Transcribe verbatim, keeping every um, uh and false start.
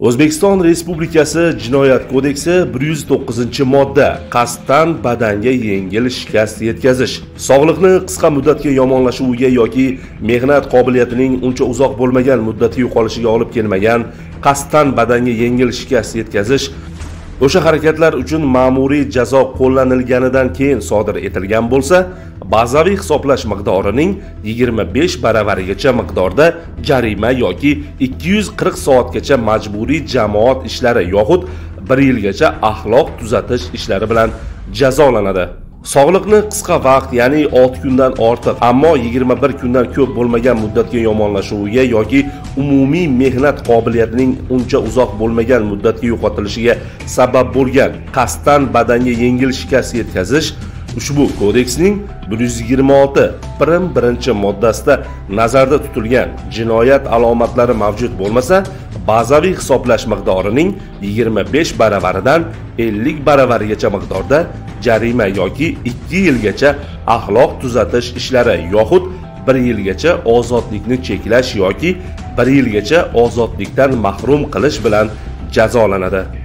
O'zbekiston Respublikasi Jinoyat kodeksi bir yuz to'qqizinchi modda qasddan badanga yengil shikast yetkazish, sog'liqni qisqa muddatga yomonlashuviga yoki mehnat qobiliyatining uncha uzoq bo'lmagan muddati yo'qolishiga olib kelmagan qasddan badanga yengil shikast yetkazish o'sha harakatlar uchun ma'muriy jazo qo'llanilganidan keyin sodir etilgan bo'lsa, bazaviy hisoblash miqdorining yigirma besh baravarigacha miqdorda jarima yoki ikki yuz qirq soatgacha majburiy jamoat ishlari yoxud bir yilgacha axloq tuzatish ishlari bilan jazolanadi. Sog'liqni qisqa vaqt, ya'ni olti kundan ortiq, ammo yigirma bir kundan ko'p bo'lmagan muddatga yomonlashuviga yoki umumiy mehnat qobiliyatining uncha uzoq bo'lmagan muddatga yo'qotilishiga sabab bo'lgan qasddan badanga yengil shikast yetkazish ushbu kodeksning bir yuz yigirma olti prim birinchi moddasida nazarda tutilgan jinoyat alomatlari mavjud bo'lmasa, bazaviy hisoblash miqdorining yigirma besh baravaridan ellik baravarigacha miqdorda jarima yoki ikki yilgacha axloq tuzatish ishlari yoxud bir yilgacha ozodlikni cheklash yoki bir yilgacha ozodlikdan mahrum qilish bilan jazolanadi.